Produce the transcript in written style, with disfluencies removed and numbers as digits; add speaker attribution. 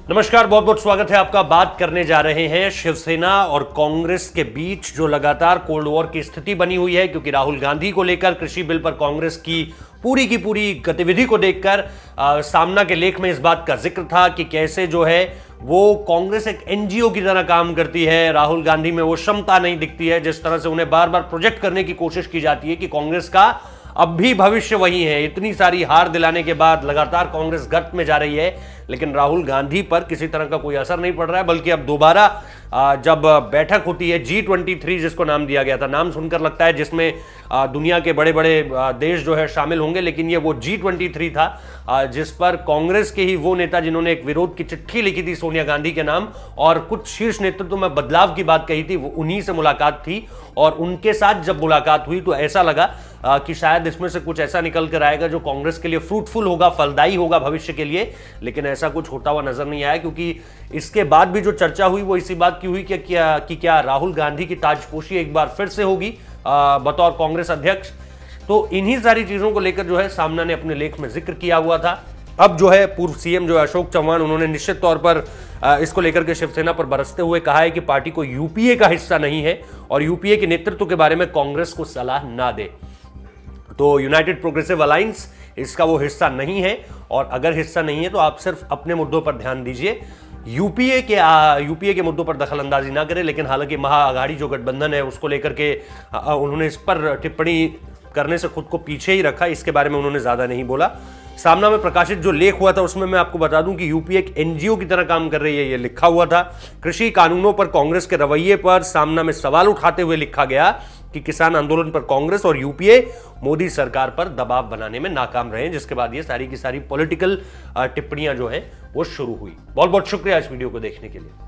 Speaker 1: नमस्कार, बहुत बहुत स्वागत है आपका। बात करने जा रहे हैं शिवसेना और कांग्रेस के बीच जो लगातार कोल्ड वॉर की स्थिति बनी हुई है, क्योंकि राहुल गांधी को लेकर कृषि बिल पर कांग्रेस की पूरी गतिविधि को देखकर सामना के लेख में इस बात का जिक्र था कि कैसे जो है वो कांग्रेस एक एनजीओ की तरह काम करती है। राहुल गांधी में वो क्षमता नहीं दिखती है जिस तरह से उन्हें बार बार प्रोजेक्ट करने की कोशिश की जाती है कि कांग्रेस का अब भी भविष्य वही है। इतनी सारी हार दिलाने के बाद लगातार कांग्रेस गर्त में जा रही है, लेकिन राहुल गांधी पर किसी तरह का कोई असर नहीं पड़ रहा है। बल्कि अब दोबारा जब बैठक होती है G23 जिसको नाम दिया गया था, नाम सुनकर लगता है जिसमें दुनिया के बड़े बड़े देश जो है शामिल होंगे, लेकिन ये वो G23 था जिस पर कांग्रेस के ही वो नेता जिन्होंने एक विरोध की चिट्ठी लिखी थी सोनिया गांधी के नाम और कुछ शीर्ष नेतृत्व में बदलाव की बात कही थी, वो उन्हीं से मुलाकात थी। और उनके साथ जब मुलाकात हुई तो ऐसा लगा कि शायद इसमें से कुछ ऐसा निकल कर आएगा जो कांग्रेस के लिए फ्रूटफुल होगा, फलदायी होगा भविष्य के लिए, लेकिन ऐसा कुछ होता हुआ नजर नहीं आया। क्योंकि इसके बाद भी जो चर्चा हुई वो इसी बात की हुई कि क्या राहुल गांधी की ताजपोशी एक बार फिर से होगी बतौर कांग्रेस अध्यक्ष। तो इन्हीं सारी चीजों को लेकर जो है सामना ने अपने लेख में जिक्र किया हुआ था। अब जो है पूर्व सीएम जो है अशोक चौहान, उन्होंने निश्चित तौर पर इसको लेकर के शिवसेना पर बरसते हुए कहा है कि पार्टी को यूपीए का हिस्सा नहीं है और यूपीए के नेतृत्व के बारे में कांग्रेस को सलाह ना दे। तो यूनाइटेड प्रोग्रेसिव अलायंस इसका वो हिस्सा नहीं है, और अगर हिस्सा नहीं है तो आप सिर्फ अपने मुद्दों पर ध्यान दीजिए, यूपीए के मुद्दों पर दखल अंदाजी ना करें। लेकिन हालांकि महाआघाड़ी जो गठबंधन है उसको लेकर के उन्होंने इस पर टिप्पणी करने से खुद को पीछे ही रखा, इसके बारे में उन्होंने ज्यादा नहीं बोला। सामना में प्रकाशित जो लेख हुआ था उसमें मैं आपको बता दूं कि यूपीए एक एनजीओ की तरह काम कर रही है, ये लिखा हुआ था। कृषि कानूनों पर कांग्रेस के रवैये पर सामना में सवाल उठाते हुए लिखा गया कि किसान आंदोलन पर कांग्रेस और यूपीए मोदी सरकार पर दबाव बनाने में नाकाम रहे, जिसके बाद ये सारी की सारी पॉलिटिकल टिप्पणियां जो है वो शुरू हुई। बहुत बहुत शुक्रिया इस वीडियो को देखने के लिए।